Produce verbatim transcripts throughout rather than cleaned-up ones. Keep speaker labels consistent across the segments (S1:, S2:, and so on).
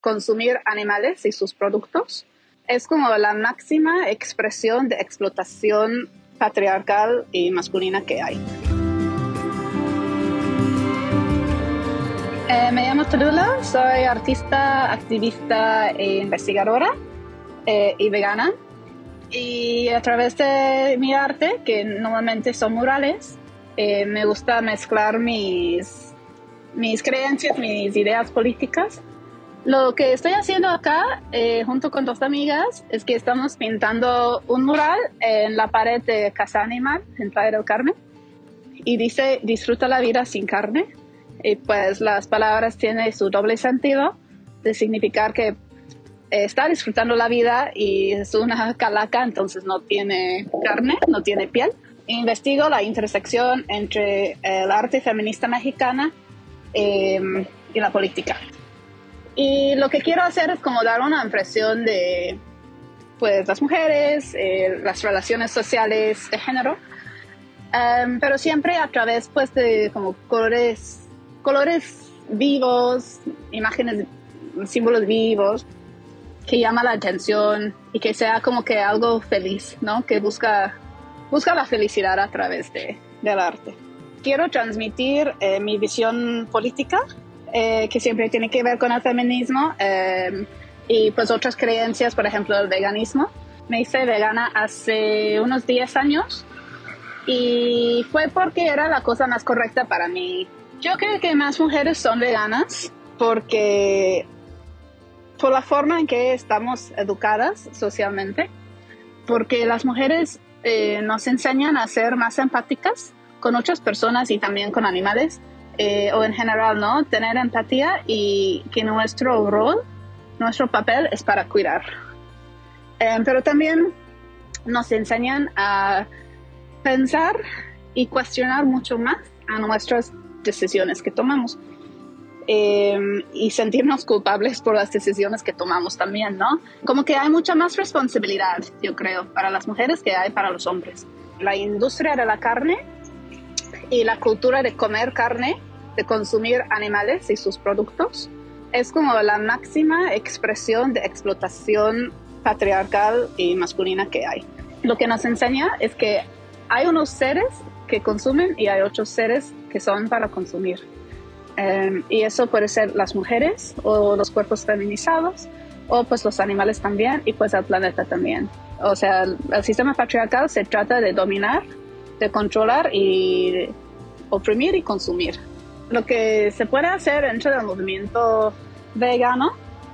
S1: consumir animales y sus productos es como la máxima expresión de explotación patriarcal y masculina que hay. Eh, me llamo Tallulah, soy artista, activista e investigadora eh, y vegana. Y a través de mi arte, que normalmente son murales, eh, me gusta mezclar mis, mis creencias, mis ideas políticas. Lo que estoy haciendo acá, eh, junto con dos amigas, es que estamos pintando un mural en la pared de Casa Animal, en Playa del Carmen, y dice, disfruta la vida sin carne. Y pues las palabras tienen su doble sentido, de significar que eh, está disfrutando la vida y es una calaca, entonces no tiene carne, no tiene piel. Investigo la intersección entre el arte feminista mexicana eh, y la política. Y lo que quiero hacer es como dar una impresión de pues, las mujeres, eh, las relaciones sociales de género, um, pero siempre a través pues, de como colores, colores vivos, imágenes, símbolos vivos, que llama la atención y que sea como que algo feliz, ¿no? Que busca, busca la felicidad a través de, del arte. Quiero transmitir eh, mi visión política, Eh, que siempre tiene que ver con el feminismo eh, y pues otras creencias, por ejemplo el veganismo. Me hice vegana hace unos diez años y fue porque era la cosa más correcta para mí. Yo creo que más mujeres son veganas porque por la forma en que estamos educadas socialmente, porque las mujeres eh, nos enseñan a ser más empáticas con otras personas y también con animales. Eh, o en general, ¿no? Tener empatía y que nuestro rol, nuestro papel es para cuidar. Eh, pero también nos enseñan a pensar y cuestionar mucho más a nuestras decisiones que tomamos. Eh, y sentirnos culpables por las decisiones que tomamos también, ¿no? Como que hay mucha más responsabilidad, yo creo, para las mujeres que hay para los hombres. La industria de la carne y la cultura de comer carne, de consumir animales y sus productos, es como la máxima expresión de explotación patriarcal y masculina que hay. Lo que nos enseña es que hay unos seres que consumen y hay otros seres que son para consumir. Um, y eso puede ser las mujeres o los cuerpos feminizados o pues los animales también y pues el planeta también. O sea, el, el sistema patriarcal se trata de dominar, de controlar y oprimir y consumir. Lo que se puede hacer dentro del movimiento vegano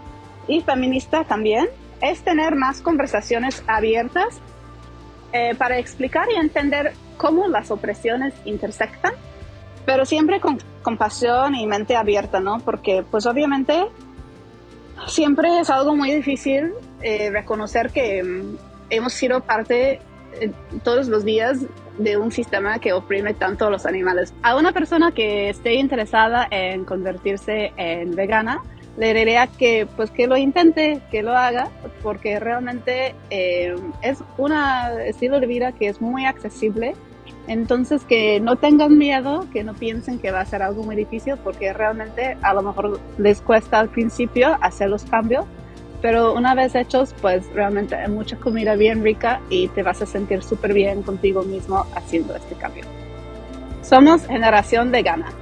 S1: y feminista también es tener más conversaciones abiertas eh, para explicar y entender cómo las opresiones intersectan, pero siempre con compasión y mente abierta, ¿no? Porque pues obviamente siempre es algo muy difícil eh, reconocer que um, hemos sido parte eh, todos los días de un sistema que oprime tanto a los animales. A una persona que esté interesada en convertirse en vegana, le diría que, pues, que lo intente, que lo haga, porque realmente eh, es un estilo de vida que es muy accesible. Entonces, que no tengan miedo, que no piensen que va a ser algo muy difícil, porque realmente a lo mejor les cuesta al principio hacer los cambios, pero una vez hechos, pues realmente hay mucha comida bien rica y te vas a sentir súper bien contigo mismo haciendo este cambio. Somos Generación Vegana.